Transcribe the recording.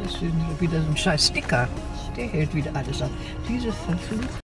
Das ist wieder so ein scheiß Sticker. Der hält wieder alles ab. Diese verfluchte